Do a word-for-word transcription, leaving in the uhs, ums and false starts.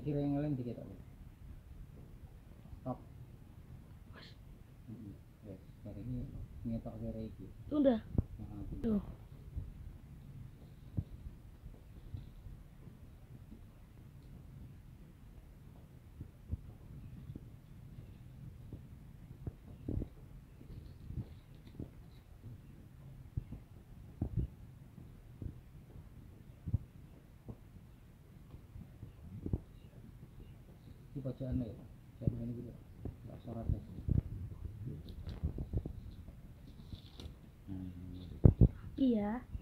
kira yang lain dikit aja. Stop. Heeh. Wes, hari ini ngetok kira iki. Udah. Heeh. Tuh. Di bacaan ya. Jangan ini gitu. Enggak sorot ya. Iya.